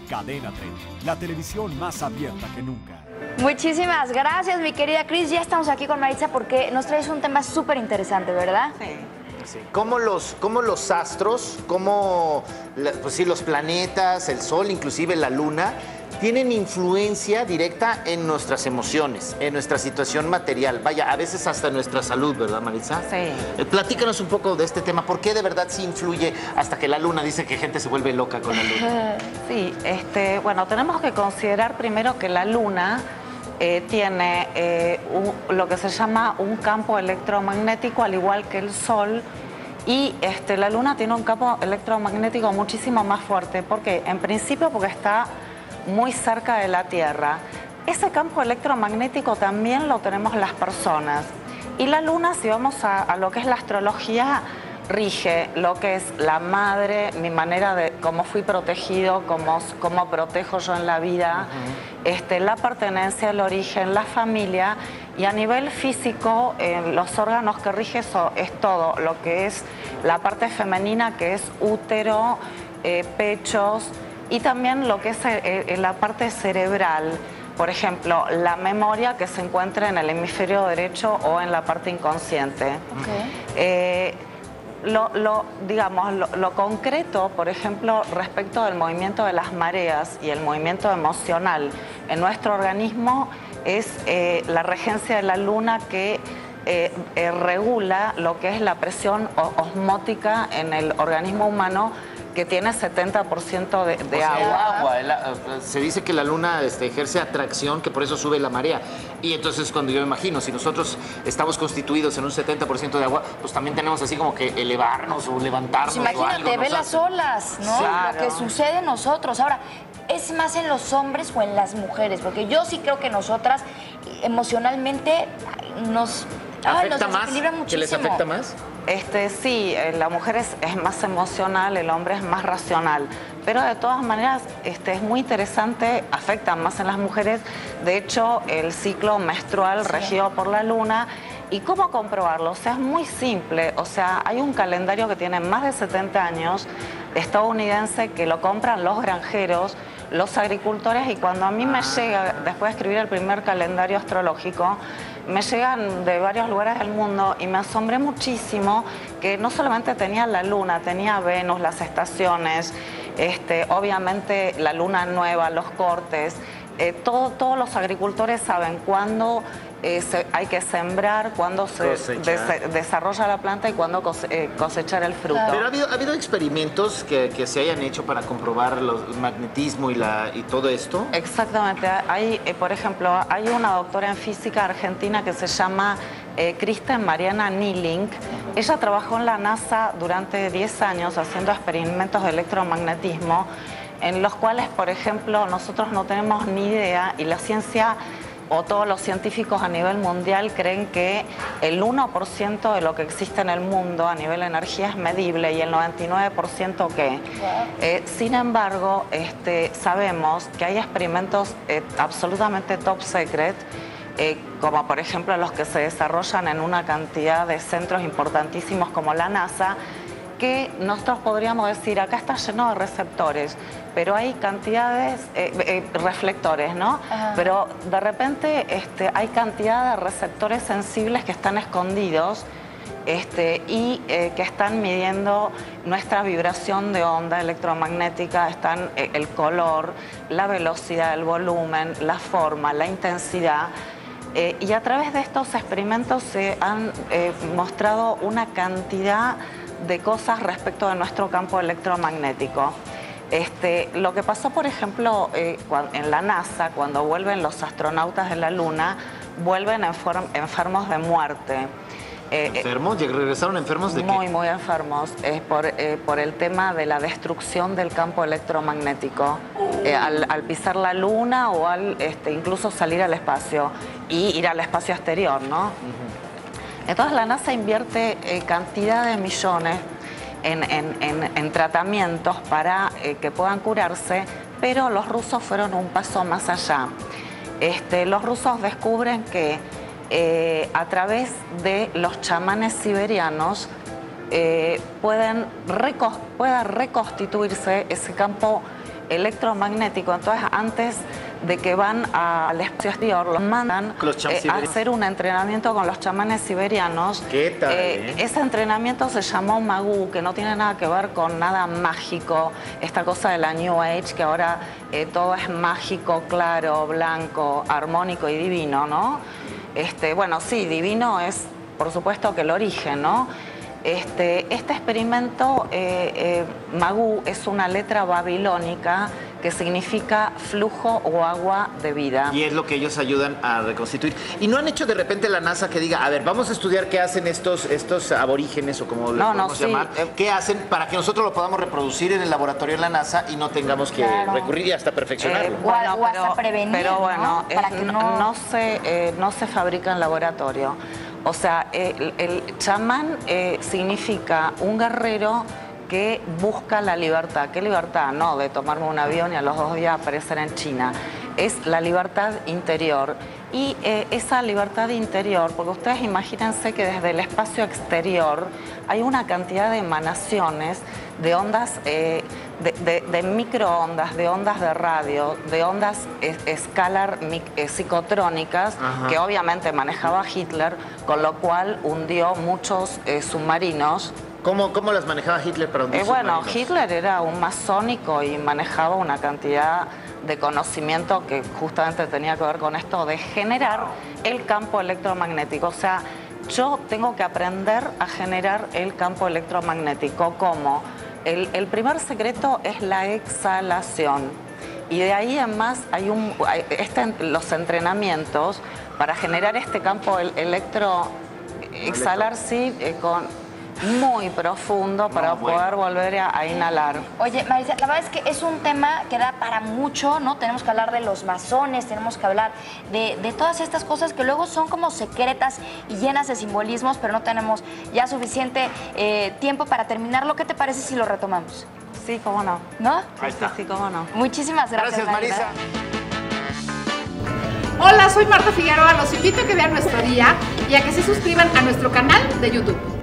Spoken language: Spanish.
Cadena 30, la televisión más abierta que nunca. Muchísimas gracias, mi querida Cris. Ya estamos aquí con Maritza porque nos traes un tema súper interesante, ¿verdad? Sí. Sí. Cómo los astros, pues sí, los planetas, el Sol, inclusive la Luna, tienen influencia directa en nuestras emociones, en nuestra situación material. Vaya, a veces hasta en nuestra salud, ¿verdad, Maritza? Sí. Platícanos un poco de este tema. ¿Por qué de verdad sí influye hasta que la Luna dice que gente se vuelve loca con la Luna? Sí, bueno, tenemos que considerar primero que la Luna tiene lo que se llama un campo electromagnético, al igual que el Sol, y la Luna tiene un campo electromagnético muchísimo más fuerte. ¿Por qué? En principio porque está muy cerca de la Tierra. Ese campo electromagnético también lo tenemos las personas. Y la Luna, si vamos a lo que es la astrología, rige lo que es la madre, mi manera de cómo fui protegido, cómo protejo yo en la vida, la pertenencia, el origen, la familia, y a nivel físico, los órganos que rige eso es todo, lo que es la parte femenina, que es útero, pechos, y también lo que es la parte cerebral. Por ejemplo, la memoria que se encuentra en el hemisferio derecho o en la parte inconsciente. Lo concreto, por ejemplo, respecto del movimiento de las mareas y el movimiento emocional en nuestro organismo es la regencia de la Luna que regula lo que es la presión osmótica en el organismo humano, que tiene 70% de agua. Se dice que la Luna ejerce atracción, que por eso sube la marea. Y entonces cuando yo me imagino, si nosotros estamos constituidos en un 70% de agua, pues también tenemos así como que elevarnos o levantarnos. Pues imagínate, ve las olas, ¿no? Claro. Lo que sucede en nosotros. Ahora, ¿es más en los hombres o en las mujeres? Porque yo sí creo que nosotras emocionalmente nos ¿Afecta más? desequilibra muchísimo. ¿Que les afecta más? Sí, la mujer es más emocional, el hombre es más racional. Pero de todas maneras es muy interesante, afecta más en las mujeres. De hecho, el ciclo menstrual regido por la Luna. ¿Y cómo comprobarlo? O sea, es muy simple. O sea, hay un calendario que tiene más de 70 años, estadounidense, que lo compran los granjeros, los agricultores, y cuando a mí me llega, después de escribir el primer calendario astrológico, me llegan de varios lugares del mundo y me asombré muchísimo que no solamente tenía la Luna, tenía Venus, las estaciones, obviamente la Luna nueva, los cortes. Todos los agricultores saben cuándo hay que sembrar, cuándo se desarrolla la planta y cuándo cosechar el fruto. Pero ha habido experimentos que se hayan hecho para comprobar el magnetismo y todo esto. Exactamente. Por ejemplo, hay una doctora en física argentina que se llama Kristen Mariana Nielink. Ella trabajó en la NASA durante 10 años haciendo experimentos de electromagnetismo, en los cuales, por ejemplo, nosotros no tenemos ni idea, y la ciencia o todos los científicos a nivel mundial creen que el 1% de lo que existe en el mundo a nivel de energía es medible y el 99% qué. Sin embargo, sabemos que hay experimentos absolutamente top secret, como por ejemplo los que se desarrollan en una cantidad de centros importantísimos como la NASA, que nosotros podríamos decir, acá está lleno de receptores, pero hay cantidades, reflectores, ¿no? Ajá. Pero de repente hay cantidad de receptores sensibles que están escondidos y que están midiendo nuestra vibración de onda electromagnética, están el color, la velocidad, el volumen, la forma, la intensidad. Y a través de estos experimentos se han mostrado una cantidad de cosas respecto de nuestro campo electromagnético. Lo que pasó, por ejemplo, en la NASA, cuando vuelven los astronautas de la Luna, vuelven enfermos de muerte. ¿Enfermos? ¿Regresaron enfermos de qué? Muy enfermos, por el tema de la destrucción del campo electromagnético. Al pisar la Luna o al incluso salir al espacio y ir al espacio exterior, ¿no? Entonces la NASA invierte cantidad de millones en tratamientos para que puedan curarse, pero los rusos fueron un paso más allá. Los rusos descubren que a través de los chamanes siberianos pueda reconstituirse ese campo electromagnético. Entonces, antes de que van al espacio exterior, los mandan a hacer un entrenamiento con los chamanes siberianos. ¿Qué tal? Ese entrenamiento se llamó Magú, que no tiene nada que ver con nada mágico, esta cosa de la New Age, que ahora todo es mágico, claro, blanco, armónico y divino, ¿no? Bueno, sí, divino es, por supuesto, que el origen, ¿no? Este experimento, Magú, es una letra babilónica que significa flujo o agua de vida. Y es lo que ellos ayudan a reconstituir. ¿Y no han hecho de repente la NASA que diga, a ver, vamos a estudiar qué hacen estos aborígenes o como les podemos llamar? ¿Qué hacen para que nosotros lo podamos reproducir en el laboratorio de la NASA y no tengamos que recurrir y hasta perfeccionarlo? O hasta prevenir, pero bueno, ¿no? Para que no se fabrica en laboratorio. O sea, el chamán significa un guerrero que busca la libertad. ¿Qué libertad? No de tomarme un avión y a los 2 días aparecer en China. Es la libertad interior. Y esa libertad interior, porque ustedes imagínense que desde el espacio exterior hay una cantidad de emanaciones, de ondas, de microondas, de ondas de radio, de ondas escalar psicotrónicas, que obviamente manejaba Hitler, con lo cual hundió muchos submarinos. ¿Cómo las manejaba Hitler para hundir Bueno, submarinos? Hitler era un masónico y manejaba una cantidad de conocimiento que justamente tenía que ver con esto de generar el campo electromagnético. O sea, yo tengo que aprender a generar el campo electromagnético. ¿Cómo? El primer secreto es la exhalación. Y de ahí en más hay los entrenamientos para generar este campo exhalar, sí, muy profundo para poder volver a inhalar. Oye, Marisa, la verdad es que es un tema que da para mucho, ¿no? Tenemos que hablar de los masones, tenemos que hablar de todas estas cosas que luego son como secretas y llenas de simbolismos, pero no tenemos ya suficiente tiempo para terminarlo. ¿Qué te parece si lo retomamos? Sí, cómo no. ¿No? Ahí está. Sí, cómo no. Muchísimas gracias, Marisa. Hola, soy Marta Figueroa. Los invito a que vean nuestro día y a que se suscriban a nuestro canal de YouTube.